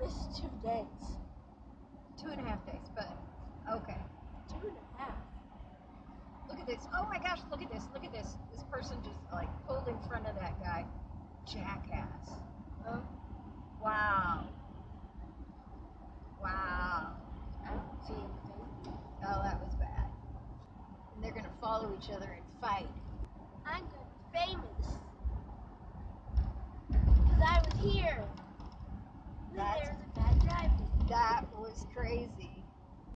least 2 days. 2.5 days, but okay. 2.5. Look at this. Oh my gosh, look at this. Look at this. This person just like pulled in front of that guy. Jackass. Huh? Wow. Wow. I don't see anything. Oh, that was bad. And they're going to follow each other and fight. I'm gonna be famous. Because I was here. That's- There's a bad driving. That was crazy.